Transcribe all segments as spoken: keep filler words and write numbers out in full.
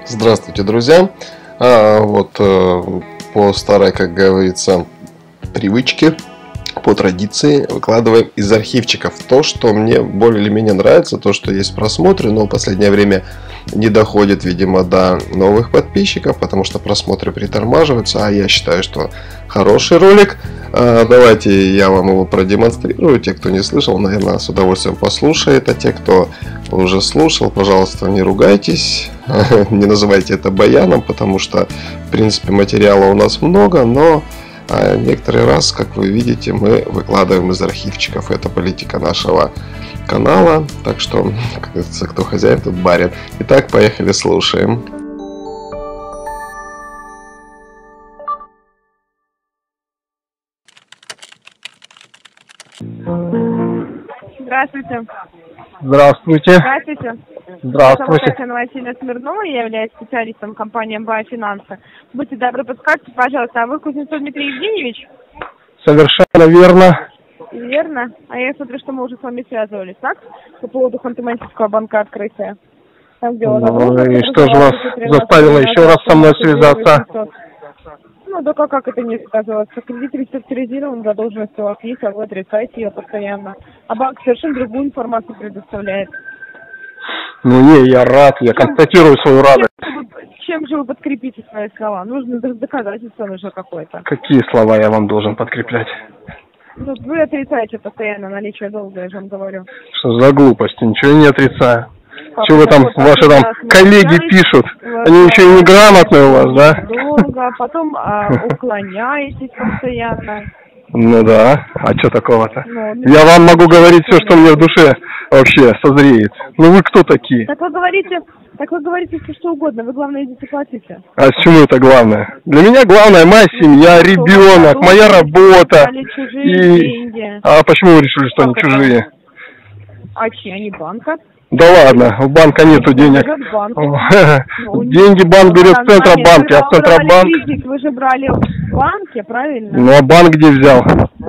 Здравствуйте, друзья! А, вот э, по старой, как говорится, привычке, по традиции выкладываем из архивчиков то, что мне более или менее нравится, то, что есть просмотры, но в последнее время не доходит, видимо, до новых подписчиков, потому что просмотры притормаживаются, а я считаю, что хороший ролик. А, давайте я вам его продемонстрирую. Те, кто не слышал, наверное, с удовольствием послушает, а те, кто уже слушал, пожалуйста, не ругайтесь, не называйте это баяном, потому что, в принципе, материала у нас много, но а некоторый раз, как вы видите, мы выкладываем из архивчиков. Это политика нашего канала. Так что, как говорится, кто хозяин, тот барин. Итак, поехали, слушаем. Здравствуйте. Здравствуйте. Здравствуйте. Здравствуйте. Меня зовут Анна Васильевна Смирнова, я являюсь специалистом компании МБА Финансы. Будьте добры, подскажите, пожалуйста, а вы Кузнецов Дмитрий Евгеньевич? Совершенно верно. Верно. А я смотрю, что мы уже с вами связывались, так? По поводу Ханты-Мансийского банка открытия. Там, где Ну и что же вас заставило еще раз со мной связаться? Ну, да как, как это не сказывается? Кредит реструктуризирован, задолженность у вас есть, а вы отрицаете ее постоянно. А банк совершенно другую информацию предоставляет. Ну не, я рад, я констатирую свою радость. Чем, чем же вы подкрепите свои слова? Нужно доказательство нужно какое-то. Какие слова я вам должен подкреплять? Ну, вы отрицаете постоянно наличие долга, я же вам говорю. Что за глупости? Ничего не отрицаю. Как что вы там, вот, ваши там коллеги пишут? Вот, они еще и неграмотные у вас, да? Долго, потом а, уклоняетесь постоянно. Ну да, а что такого-то? Ну, я вам могу говорить все, что мне в душе вообще созреет. Ну вы кто такие? Так вы говорите, так вы говорите все, что угодно, вы главное идите платите. А с чему это главное? Для меня главное моя семья, ребенок, моя работа. И... деньги. А почему вы решили, что как они чужие? А чьи, они банка? Да ладно, у банка нету денег. Деньги банк берет в Центробанке, а Центробанк... Вы же брали в банке, правильно? Ну а банк где взял?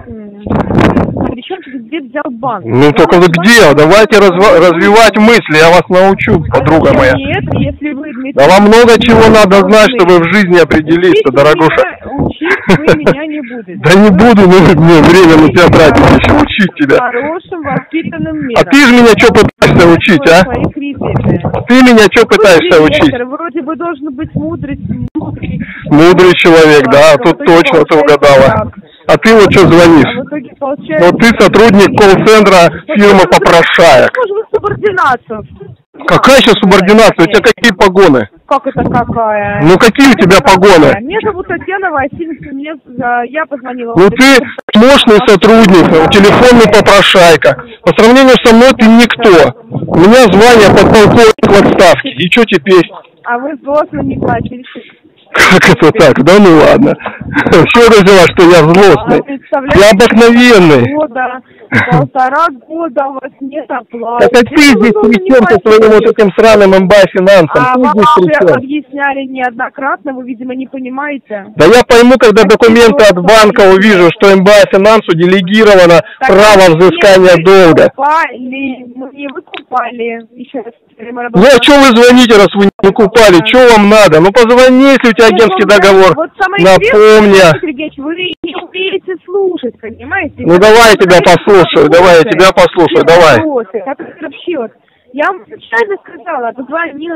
Причем где взял банк? Ну только вот где? Давайте развивать мысли, я вас научу, подруга моя. Нет, если вы... Да вам много чего надо знать, чтобы в жизни определиться, дорогуша. Учить вы меня не будете. Да не буду, ну мне время на тебя тратить, еще учить тебя. Хорошим, воспитанным миром. А ты же меня что пытаешься учить, а? Ты меня что пытаешься учить? Вроде бы должен быть мудрый, мудрый. Мудрый человек, да, тут точно ты угадала. А ты вот что звонишь? Вот ты сотрудник колл-центра фирмы попрошаек. Субординацию. Какая сейчас субординация? У тебя какие погоны? Как это какая? Ну какие у тебя погоны? Меня зовут Татьяна Васильевна, мне, я позвонила. Ну ты мощный сотрудник, телефонный попрошайка. По сравнению со мной ты никто. У меня звание подполковник в отставке. И что теперь? А вы злостно не платите. Как это так? Да ну ладно. Все взяла, что я злостный. Я обыкновенный. Года, полтора года у вас нет оплаты. Это ты здесь причем со своим вот этим сраным МБА Финансом. А вам объясняли неоднократно, вы, видимо, не понимаете. Да я пойму, когда документы от банка увижу, что МБА Финансу делегировано право взыскания долга. Мы не выкупали. Еще раз. Ну а что вы звоните, раз вы не купали? Что вам надо? Ну позвони, если у тебя агентский договор. Вот напомни. Вы не умеете слушать, понимаете? Ну давай я тебя послушаю, давай я тебя послушаю, давай. Счет. Я вам случайно сказала, позвонила,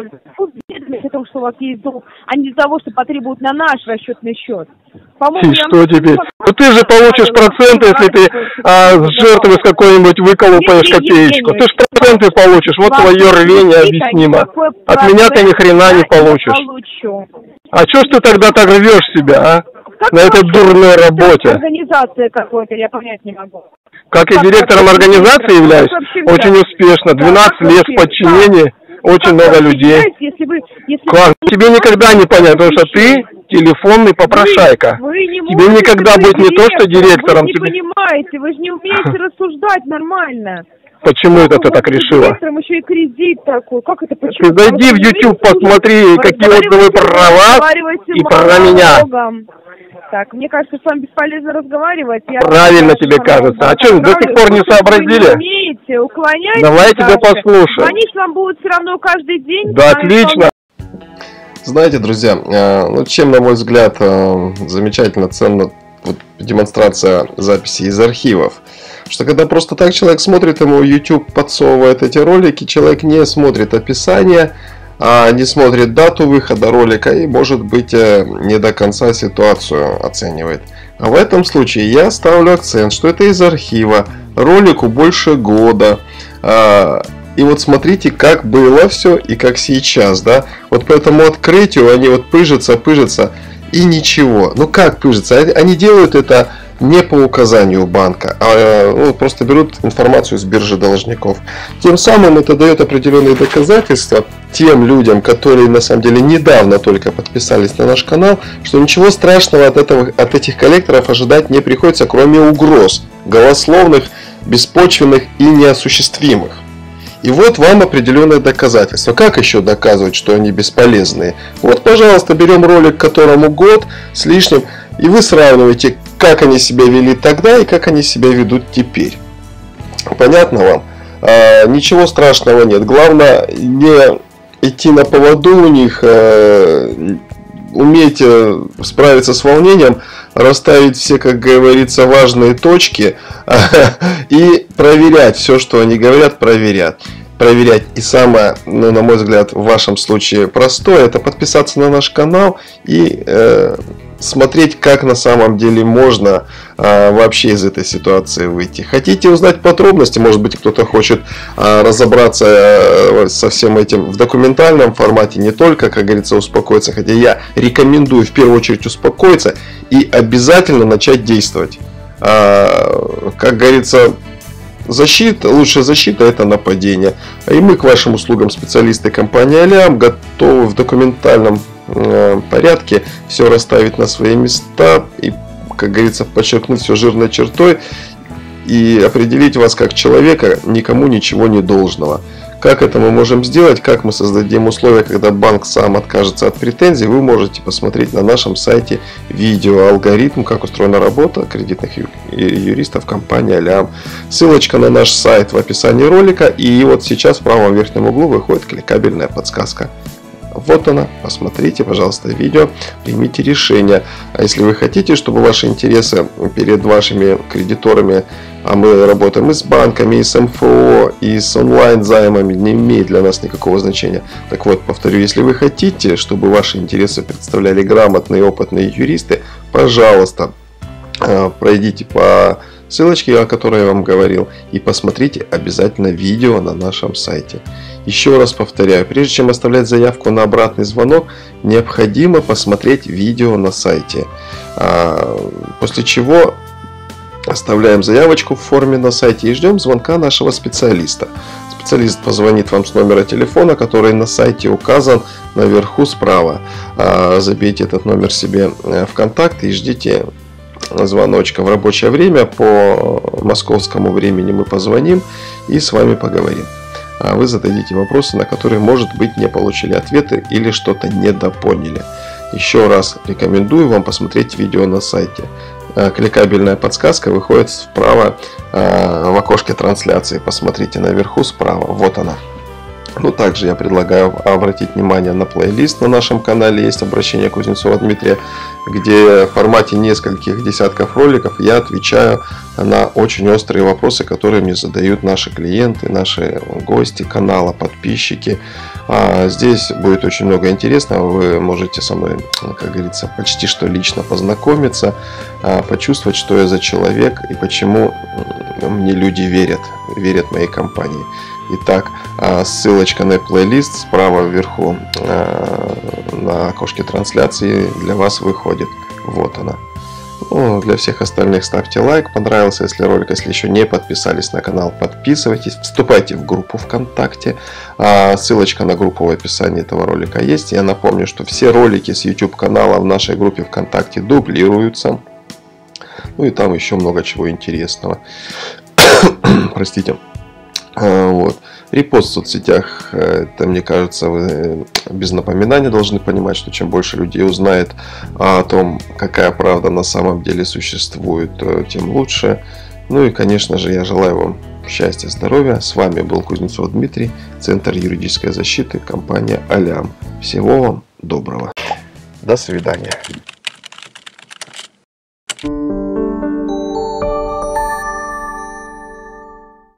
о том, что у вас есть долг, а не из-за того, что потребуют на наш расчетный счет. И что теперь? Ну ты же получишь проценты, если ты а, с жертвы с какой-нибудь выколупаешь копеечку. Ты же проценты получишь, вот твое рвение объяснимо. От меня ты ни хрена не получишь. А что ж ты тогда так рвешь себя, а? На этой дурной работе. Организация какой-то, я понять не могу. Как я директором организации являюсь, очень успешно, двенадцать лет в подчинении, очень много людей. Как? Тебе никогда не понять, потому что ты телефонный попрошайка. Тебе никогда быть не то, что директором. Вы не понимаете, вы же не умеете рассуждать нормально. Почему это ты так решила? Еще и кредит такой. Как это почему? Ты зайди в YouTube, посмотри, какие отзывы про вас и про меня. Так, мне кажется, с вами бесполезно разговаривать. Я Правильно тебе кажется. А что, до сих пор не сообразили? Вы не умеете, уклоняйтесь. Давай тебя послушаем. Звонить вам будут все равно каждый день. Да, отлично. Знаете, друзья, ну, чем, на мой взгляд, замечательно ценна вот демонстрация записей из архивов. Что когда просто так человек смотрит, ему YouTube подсовывает эти ролики, человек не смотрит описание, не смотрит дату выхода ролика и, может быть, не до конца ситуацию оценивает. А в этом случае я ставлю акцент, что это из архива, ролику больше года. И вот смотрите, как было все и как сейчас, да. Вот по этому открытию они вот пыжатся, пыжатся и ничего. Ну как пыжатся? Они делают это не по указанию банка, а ну, просто берут информацию с биржи должников. Тем самым это дает определенные доказательства тем людям, которые на самом деле недавно только подписались на наш канал, что ничего страшного от, этого, от этих коллекторов ожидать не приходится, кроме угроз голословных, беспочвенных и неосуществимых. И вот вам определенное доказательство. Как еще доказывать, что они бесполезные? Вот, пожалуйста, берем ролик, которому год с лишним, и вы сравниваете, как они себя вели тогда и как они себя ведут теперь. Понятно вам? А, ничего страшного нет. Главное не идти на поводу у них, а, уметь справиться с волнением, расставить все, как говорится, важные точки и проверять все, что они говорят, проверять. Проверять. И самое, ну, на мой взгляд, в вашем случае простое, это подписаться на наш канал и э, смотреть, как на самом деле можно э, вообще из этой ситуации выйти. Хотите узнать подробности, может быть, кто-то хочет э, разобраться э, со всем этим в документальном формате, не только, как говорится, успокоиться, хотя я рекомендую в первую очередь успокоиться и обязательно начать действовать. Э, как говорится, защита, лучшая защита — это нападение. И мы к вашим услугам, специалисты компании Алям, готовы в документальном э, порядке все расставить на свои места и, как говорится, подчеркнуть все жирной чертой и определить вас как человека, никому ничего не должного. Как это мы можем сделать, как мы создадим условия, когда банк сам откажется от претензий, вы можете посмотреть на нашем сайте видео, алгоритм, как устроена работа кредитных ю- юристов компании Алям. Ссылочка на наш сайт в описании ролика, и вот сейчас в правом верхнем углу выходит кликабельная подсказка. Вот она, посмотрите, пожалуйста, видео, примите решение. А если вы хотите, чтобы ваши интересы перед вашими кредиторами, а мы работаем и с банками, и с эм эф о, и с онлайн-займами, не имеет для нас никакого значения. Так вот, повторю, если вы хотите, чтобы ваши интересы представляли грамотные, опытные юристы, пожалуйста, пройдите по ссылочке, о которой я вам говорил, и посмотрите обязательно видео на нашем сайте. Еще раз повторяю, прежде чем оставлять заявку на обратный звонок, необходимо посмотреть видео на сайте. После чего оставляем заявочку в форме на сайте и ждем звонка нашего специалиста. Специалист позвонит вам с номера телефона, который на сайте указан наверху справа. Забейте этот номер себе в контакт и ждите звоночка. В рабочее время по московскому времени мы позвоним и с вами поговорим. А вы зададите вопросы, на которые, может быть, не получили ответы или что-то недопоняли. Еще раз рекомендую вам посмотреть видео на сайте. Кликабельная подсказка выходит справа в окошке трансляции. Посмотрите наверху справа. Вот она. Ну, также я предлагаю обратить внимание на плейлист на нашем канале. Есть обращение Кузнецова Дмитрия, где в формате нескольких десятков роликов я отвечаю на очень острые вопросы, которые мне задают наши клиенты, наши гости канала, подписчики. Здесь будет очень много интересного. Вы можете со мной, как говорится, почти что лично познакомиться, почувствовать, что я за человек и почему мне люди верят, верят моей компании. Итак, ссылочка на плейлист справа вверху на окошке трансляции для вас выходит. Вот она. Ну, для всех остальных ставьте лайк, понравился, если ролик, если еще не подписались на канал, подписывайтесь, вступайте в группу ВКонтакте. Ссылочка на группу в описании этого ролика есть. Я напомню, что все ролики с YouTube канала в нашей группе ВКонтакте дублируются. Ну и там еще много чего интересного. Простите. Вот. Репост в соцсетях, это, мне кажется, вы без напоминания должны понимать, что чем больше людей узнает о том, какая правда на самом деле существует, тем лучше. Ну и, конечно же, я желаю вам счастья, здоровья. С вами был Кузнецов Дмитрий, Центр юридической защиты, компания Алям. Всего вам доброго. До свидания.